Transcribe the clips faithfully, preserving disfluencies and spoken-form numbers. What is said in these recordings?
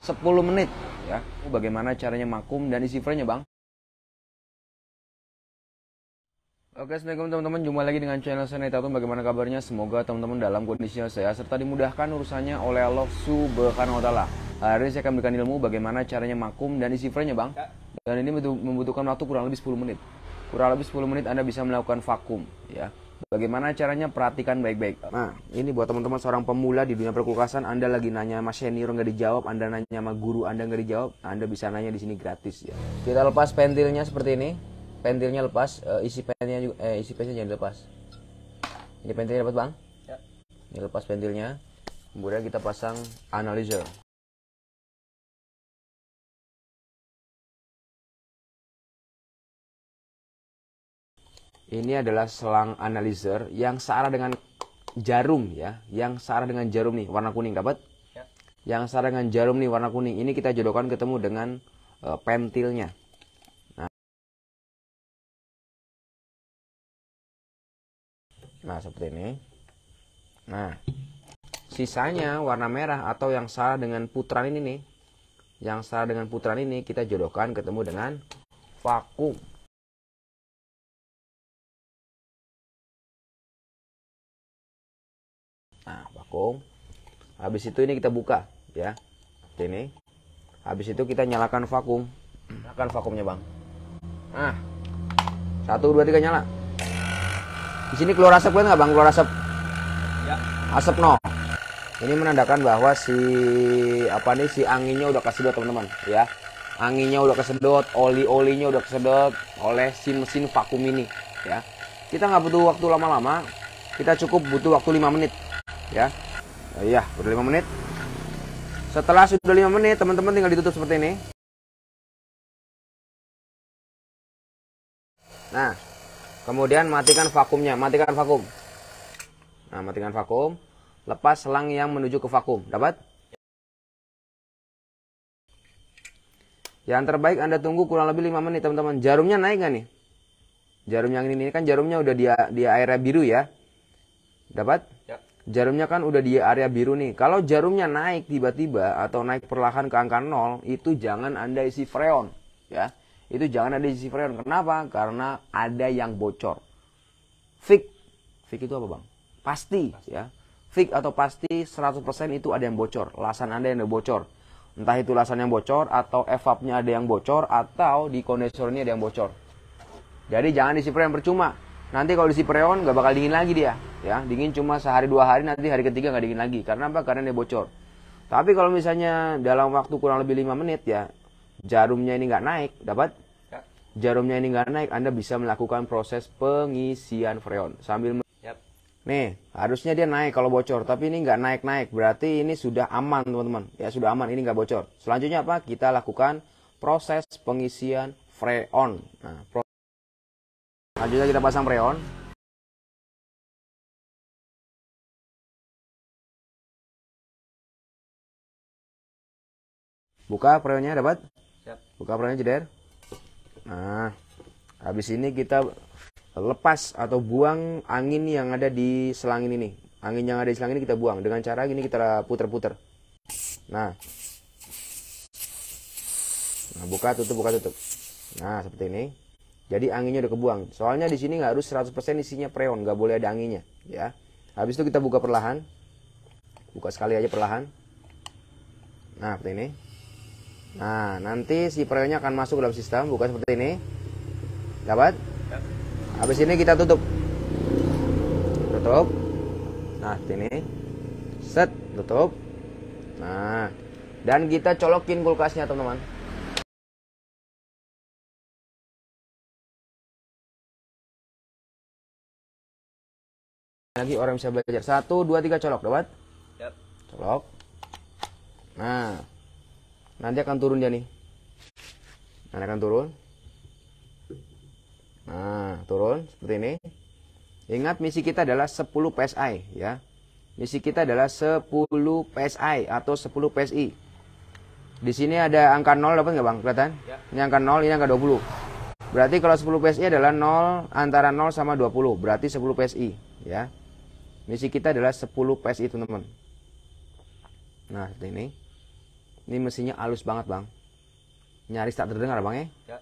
sepuluh menit ya. Bagaimana caranya vakum dan isi freon-nya, Bang? Oke, assalamualaikum teman-teman, jumpa lagi dengan channel saya Naitatum. Bagaimana kabarnya? Semoga teman-teman dalam kondisi sehat serta dimudahkan urusannya oleh Allah Subhanahu wa taala. Hari ini saya akan berikan ilmu bagaimana caranya vakum dan isi freon-nya, Bang. Dan ini membutuhkan waktu kurang lebih sepuluh menit. Kurang lebih sepuluh menit Anda bisa melakukan vakum ya. Bagaimana caranya? Perhatikan baik-baik. Nah, ini buat teman-teman seorang pemula di dunia perkulkasan, Anda lagi nanya sama senior nggak dijawab, Anda nanya sama guru Anda nggak dijawab, Anda bisa nanya di sini gratis ya. Kita lepas pentilnya seperti ini. Pentilnya lepas, uh, isi pentilnya juga, eh isi pentilnya jangan dilepas. Ini pentilnya dapat, Bang? Ya. Ini lepas pentilnya. Kemudian kita pasang analyzer. Ini adalah selang analyzer yang searah dengan jarum ya, yang searah dengan jarum nih warna kuning, dapat? Ya. Yang searah dengan jarum nih warna kuning. Ini kita jodohkan ketemu dengan uh, pentilnya. Nah, seperti ini. Nah, sisanya warna merah atau yang searah dengan putaran ini nih. Yang searah dengan putaran ini kita jodohkan ketemu dengan vakum. Nah, vakum. Habis itu ini kita buka ya. Seperti ini. Habis itu kita nyalakan vakum. Nyalakan vakumnya, Bang. Nah. Satu, dua, tiga, nyala. Di sini keluar asap kan nggak, Bang? Keluar asap. Ya. Asap no. Ini menandakan bahwa si apa nih si anginnya udah kesedot, teman-teman, ya. Anginnya udah kesedot, oli-olinya udah kesedot oleh si mesin vakum ini, ya. Kita nggak butuh waktu lama-lama. Kita cukup butuh waktu lima menit, ya. Oh, iya, udah lima menit. Setelah sudah lima menit, teman-teman tinggal ditutup seperti ini. Nah, kemudian matikan vakumnya, matikan vakum. Nah, matikan vakum, lepas selang yang menuju ke vakum, dapat? Yang terbaik Anda tunggu kurang lebih lima menit, teman-teman. Jarumnya naik nggak nih? Jarum yang ini kan jarumnya udah di, di area biru ya. Dapat? Ya. Jarumnya kan udah di area biru nih. Kalau jarumnya naik tiba-tiba atau naik perlahan ke angka nol, itu jangan Anda isi freon, ya. Itu jangan ada isi freon. Kenapa? Karena ada yang bocor. Fix. Fix itu apa, Bang? Pasti, pasti. Ya. Fix atau pasti seratus persen itu ada yang bocor. Lasan Anda yang bocor. Entah itu lasan yang bocor atau evapnya ada yang bocor atau di kondensor ini ada yang bocor. Jadi jangan diisi freon percuma. Nanti kalau diisi freon nggak bakal dingin lagi dia, ya. Dingin cuma sehari dua hari, nanti hari ketiga nggak dingin lagi. Karena apa? Karena dia bocor. Tapi kalau misalnya dalam waktu kurang lebih lima menit ya, jarumnya ini nggak naik, dapat? Jarumnya ini nggak naik, Anda bisa melakukan proses pengisian freon sambil yep. Nih, harusnya dia naik kalau bocor, tapi ini nggak naik-naik, berarti ini sudah aman, teman-teman. Ya, sudah aman, ini nggak bocor. Selanjutnya apa? Kita lakukan proses pengisian freon. Nah, pro selanjutnya kita pasang freon. Buka freonnya, dapat? Yep. Buka freonnya, jeder. Nah, habis ini kita lepas atau buang angin yang ada di selang ini nih. Angin yang ada di selang ini kita buang. Dengan cara gini kita puter-puter. Nah. Nah, buka tutup, buka tutup. Nah, seperti ini. Jadi anginnya udah kebuang. Soalnya di sini nggak harus seratus persen isinya freon, nggak boleh ada anginnya, ya. Habis itu kita buka perlahan. Buka sekali aja perlahan. Nah, seperti ini. Nah, nanti si freonnya akan masuk ke dalam sistem. Buka seperti ini. Dapat? Ya. Habis ini kita tutup. Tutup. Nah, seperti ini. Set, tutup. Nah, dan kita colokin kulkasnya, teman-teman. Lagi orang bisa belajar. Satu, dua, tiga, colok. Dapat? Ya. Colok. Nah, nanti akan turun dia nih. Nanti akan turun. Nah, turun seperti ini. Ingat misi kita adalah sepuluh P S I ya. Misi kita adalah sepuluh P S I atau sepuluh P S I. Di sini ada angka nol, dapat nggak, Bang? Kelihatan? Ya. Ini angka nol, ini angka dua puluh. Berarti kalau sepuluh P S I adalah nol, antara nol sama dua puluh. Berarti sepuluh P S I ya. Misi kita adalah sepuluh P S I, teman-teman. Nah, seperti ini. Ini mesinnya halus banget bang, nyaris tak terdengar bang ya. Ya.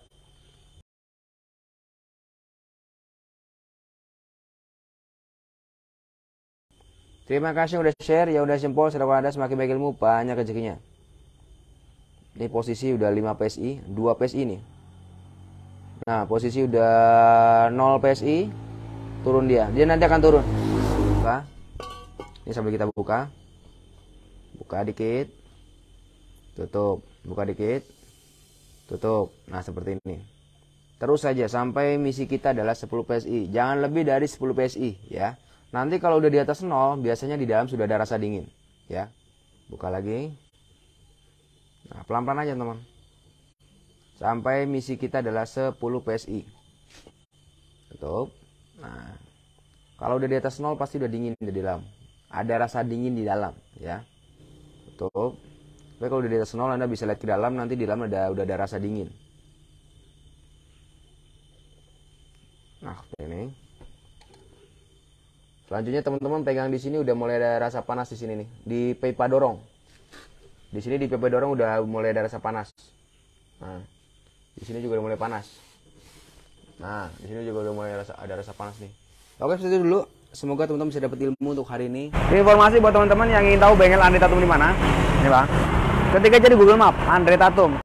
Terima kasih udah share, ya udah jempol, sedekah ada semakin baik ilmu, banyak rezekinya. Ini posisi udah lima P S I, dua P S I nih. Nah, posisi udah nol P S I, turun dia. Dia nanti akan turun. Buka. Ini sambil kita buka. Buka dikit. Tutup. Buka dikit. Tutup. Nah, seperti ini. Terus saja sampai misi kita adalah sepuluh P S I. Jangan lebih dari sepuluh P S I ya. Nanti kalau udah di atas nol, biasanya di dalam sudah ada rasa dingin, ya. Buka lagi. Nah, pelan-pelan aja, teman. Sampai misi kita adalah sepuluh P S I. Tutup. Nah, kalau udah di atas nol pasti udah dingin di dalam. Ada rasa dingin di dalam, ya. Tutup. Tapi kalau udah di atas nol, Anda bisa lihat ke dalam, nanti di dalam ada udah ada rasa dingin. Nah, seperti ini. Selanjutnya teman-teman pegang di sini udah mulai ada rasa panas di sini nih, di pipa dorong. Di sini di pipa dorong udah mulai ada rasa panas. Nah, di sini juga udah mulai panas. Nah, di sini juga udah mulai rasa, ada rasa panas nih. Oke, seperti itu dulu. Semoga teman-teman bisa dapat ilmu untuk hari ini. Informasi buat teman-teman yang ingin tahu bengkel Andre Tatum di mana. Ini bang. Ketik aja di Google Map Andre Tatum.